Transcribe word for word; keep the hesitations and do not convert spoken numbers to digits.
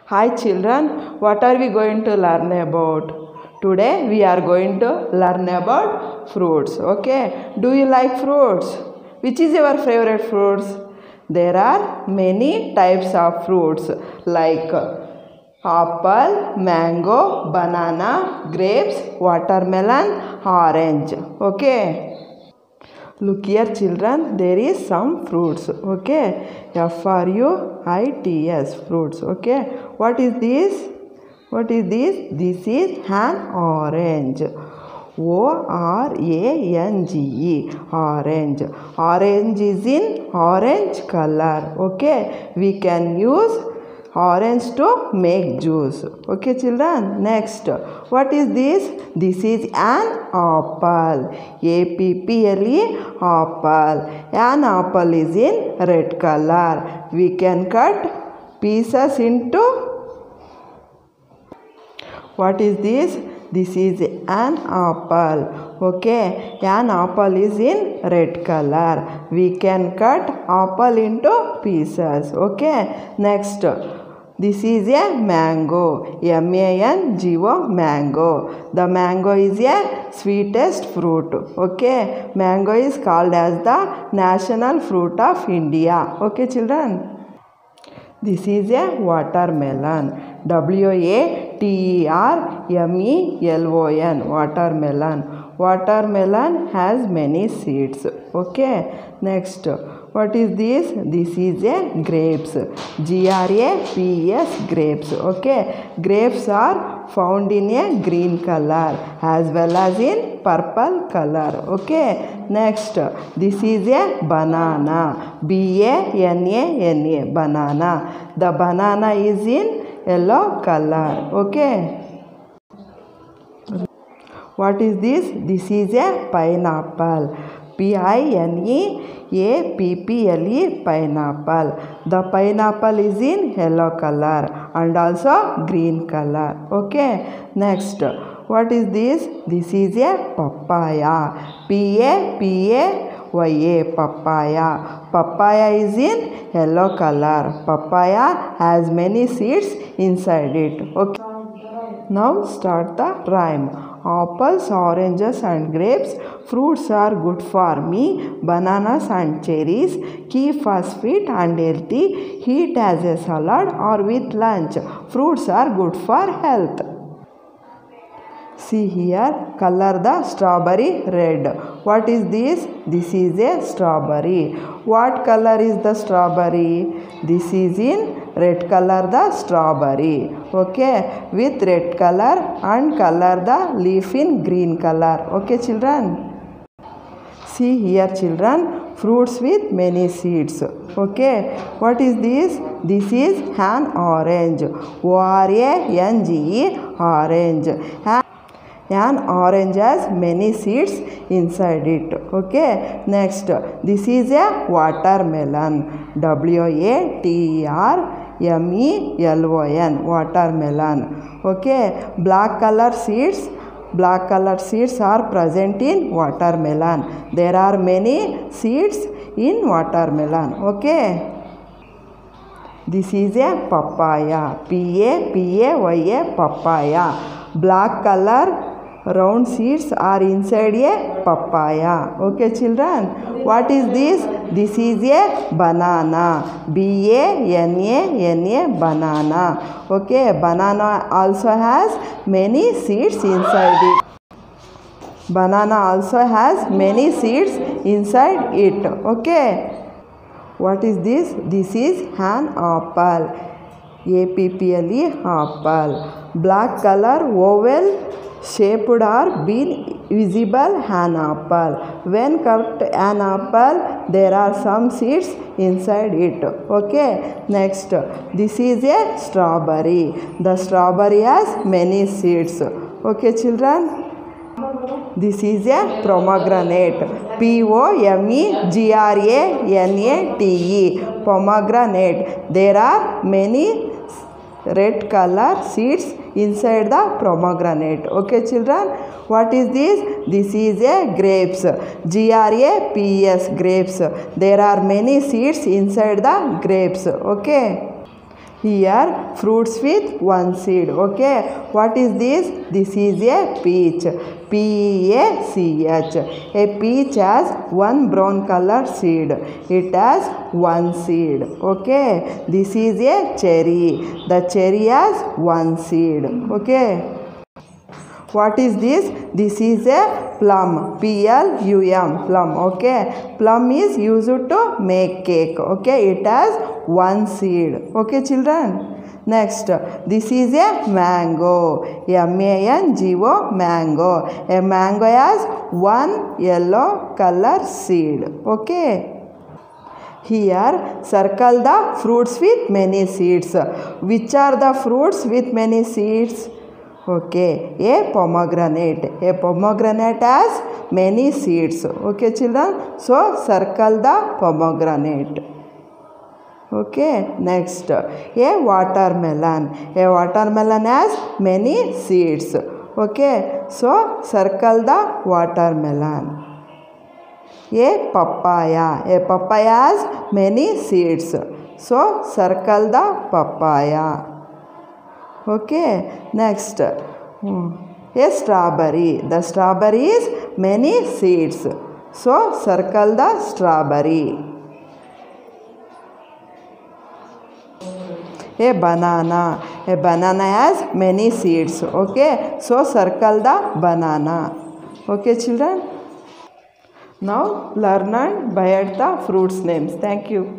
Hi children, what are we going to learn about? Today we are going to learn about fruits. Okay, do you like fruits? Which is your favorite fruits? There are many types of fruits like apple, mango, banana, grapes, watermelon, orange. Okay. Look here children, there is some fruits, okay. F R U I T S, fruits, okay. What is this? What is this? This is an orange. O R A N G E, orange. Orange is in orange color, okay. We can use orange to make juice, okay children. Next, what is this? This is an apple. A P P L E, apple. An apple is in red color. We can cut pieces into. What is this? This is an apple, okay. An apple is in red color. We can cut apple into pieces, okay. Next, this is a mango. M A N G O, mango. The mango is a sweetest fruit, okay. Mango is called as the national fruit of India, okay children. This is a watermelon. W A T E R M E L O N, watermelon. Watermelon has many seeds, okay. Next, what is this? This is a grapes. G R A P E S, grapes, okay. Grapes are found in a green color as well as in purple color, okay. Next, this is a banana. B A N A N A, banana. The banana is in yellow color, okay. What is this? This is a pineapple. P I N E A P P L E, pineapple. The pineapple is in yellow color and also green color, okay. Next, what is this? This is a papaya. P A P A Y A, papaya. Papaya is in yellow color. Papaya has many seeds inside it, okay. Now start the rhyme. Apples, oranges and grapes, fruits are good for me. Bananas and cherries, keep us fit and healthy. Eat as a salad or with lunch. Fruits are good for health. See here, color the strawberry red. What is this? This is a strawberry. What color is the strawberry? This is in red color, the strawberry, okay. With red color and color the leaf in green color, okay children. See here children, fruits with many seeds, okay. What is this? This is an orange. O R A N G E, orange. And an orange has many seeds inside it, okay. Next, this is a watermelon. W A T E R M E L O N, watermelon, okay. Black color seeds, black color seeds are present in watermelon. There are many seeds in watermelon, okay. This is a papaya. P A P A Y A, papaya. Black color round seeds are inside a papaya, okay children. What is this? This is a banana. B A N A N A, banana, okay. Banana also has many seeds inside it. Banana also has many seeds inside it, okay. What is this? This is an apple. A P P L E, apple. Black color oval shaped or been visible an apple. When cut an apple, there are some seeds inside it, okay. Next, this is a strawberry. The strawberry has many seeds, okay children. This is a pomegranate. P O M E G R A N A T E, pomegranate. There are many red color seeds inside the pomegranate, okay children. What is this? This is a grapes. G R A P E S, grapes. There are many seeds inside the grapes, okay. Here fruits with one seed. Okay, what is this? This is a peach. P E A C H. A peach has one brown color seed. It has one seed. Okay, this is a cherry. The cherry has one seed. Okay. What is this? This is a plum. P L U M. Plum. Okay. Plum is used to make cake. Okay. It has one seed. Okay, children. Next, this is a mango. M A N G O. Mango. A mango has one yellow color seed. Okay. Here, circle the fruits with many seeds. Which are the fruits with many seeds? Okay, a pomegranate. A pomegranate has many seeds. Okay, children. So, circle the pomegranate. Okay, next. A watermelon. A watermelon has many seeds. Okay, so circle the watermelon. A papaya. A papaya has many seeds. So, circle the papaya. Okay, next, hmm. a strawberry. The strawberry is many seeds. So, circle the strawberry. A banana. A banana has many seeds. Okay, so circle the banana. Okay, children. Now, learn and by the fruits names. Thank you.